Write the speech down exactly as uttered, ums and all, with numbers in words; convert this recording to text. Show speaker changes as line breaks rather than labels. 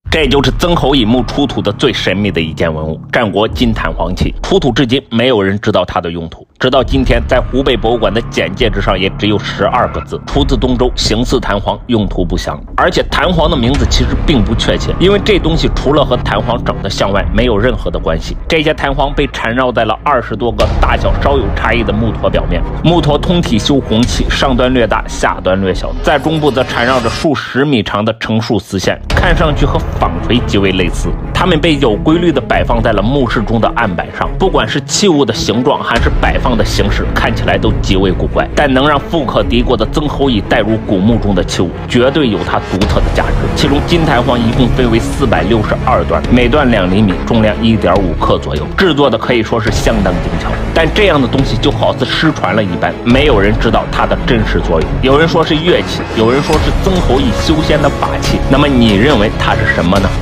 这就是曾侯乙墓出土的最神秘的一件文物——战国金弹簧器。出土至今，没有人知道它的用途。直到今天，在湖北博物馆的简介之上，也只有十二个字：出自东周，形似弹簧，用途不详。而且弹簧的名字其实并不确切，因为这东西除了和弹簧长得像外，没有任何的关系。这些弹簧被缠绕在了二十多个大小稍有差异的木托表面。木托通体修红器，上端略大，下端略小，在中部则缠绕着数十米长的成束丝线，看上去和纺锤极为类似。它们被有规律地摆放在了墓室中的案板上，不管是器物的形状还是摆放的形式，看起来都极为古怪。但能让富可敌国的曾侯乙带入古墓中的器物，绝对有它独特的价值。其中金弹簧一共分为四百六十二段，每段两厘米，重量一点五克左右，制作的可以说是相当精巧。但这样的东西就好似失传了一般，没有人知道它的真实作用。有人说是乐器，有人说是曾侯乙修仙的法器，那么你认为它是什么呢？